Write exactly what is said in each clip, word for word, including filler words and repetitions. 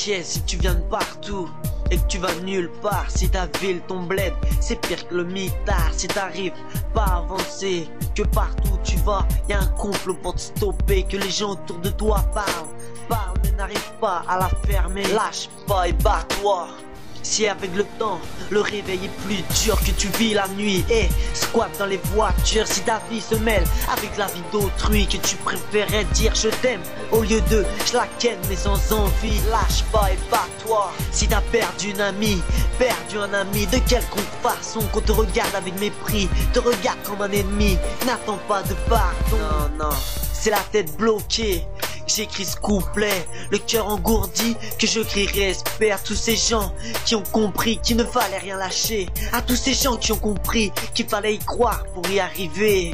t'inquiète si tu viens de partout et que tu vas nulle part. Si ta ville, ton bled, c'est pire que le mitard. Si t'arrives pas à avancer, que partout où tu vas, y a un complot pour te stopper. Que les gens autour de toi parlent, parlent mais n'arrivent pas à la fermer. Lâche pas et bats-toi. Si avec le temps, le réveil est plus dur, que tu vis la nuit et squatte dans les voitures. Si ta vie se mêle avec la vie d'autrui, que tu préférais dire je t'aime au lieu de je la ken mais sans envie. Lâche pas et bats-toi. Si t'as perdu une amie, perdu un ami, de quelconque façon, qu'on te regarde avec mépris, te regarde comme un ennemi, n'attends pas de pardon. Non, non, c'est la tête bloquée. J'écris ce couplet, le cœur engourdi, que je crie respect à tous ces gens qui ont compris qu'il ne fallait rien lâcher, à tous ces gens qui ont compris qu'il fallait y croire pour y arriver.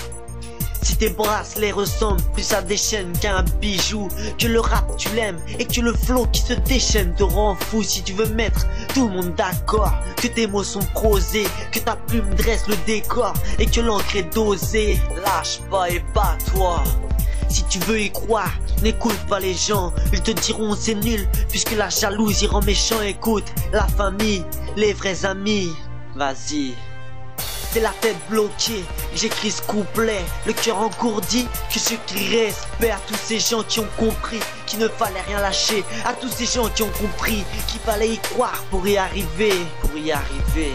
Si tes bracelets ressemblent plus à des chaînes qu'à un bijou, que le rap tu l'aimes et que le flow qui se déchaîne te rend fou. Si tu veux mettre tout le monde d'accord, que tes mots sont prosés, que ta plume dresse le décor et que l'encre est dosée, lâche pas et bats-toi. Si tu veux y croire, n'écoute pas les gens, ils te diront c'est nul, puisque la jalousie rend méchant. Écoute la famille, les vrais amis, vas-y. C'est la tête bloquée, j'écris ce couplet, le cœur engourdi, que je crie respect à tous ces gens qui ont compris qu'il ne fallait rien lâcher, à tous ces gens qui ont compris qu'il fallait y croire pour y arriver, pour y arriver.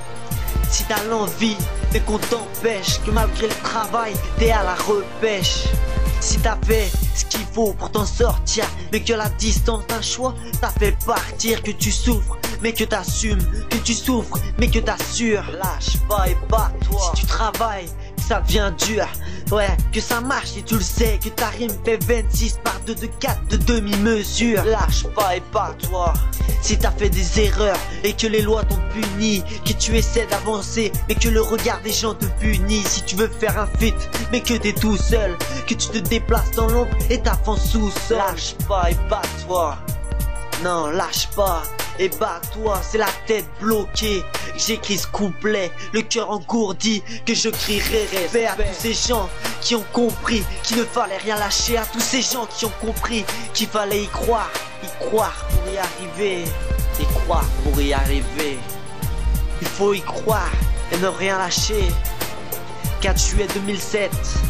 Si t'as l'envie, mais qu'on t'empêche, que malgré le travail, t'es à la repêche. Si t'as fait ce qu'il faut pour t'en sortir, mais que la distance d'un choix t'a fait partir, que tu souffres, mais que t'assumes, que tu souffres, mais que t'assures. Lâche pas et bats-toi. Si tu travailles, ça devient dur, ouais, que ça marche et tu le sais, que ta rime fait vingt-six par deux de quatre de demi-mesure. Lâche pas et bats-toi. Si t'as fait des erreurs et que les lois t'ont puni, que tu essaies d'avancer mais que le regard des gens te punit. Si tu veux faire un feat mais que t'es tout seul, que tu te déplaces dans l'ombre et t'avances sous-sol. Lâche pas et bats-toi. Non, lâche pas et bats-toi, c'est la tête bloquée. J'écris ce couplet, le cœur engourdi, que je crierai respect à tous ces gens qui ont compris qu'il ne fallait rien lâcher, à tous ces gens qui ont compris qu'il fallait y croire, y croire pour y arriver, y croire pour y arriver. Il faut y croire et ne rien lâcher. quatre juillet deux mille sept,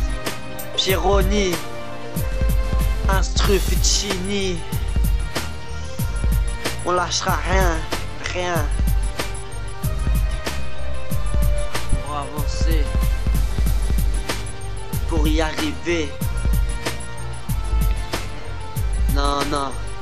Pierroni, Instru Fuccini. On lâchera rien, rien. Pour avancer, pour y arriver. Non, non.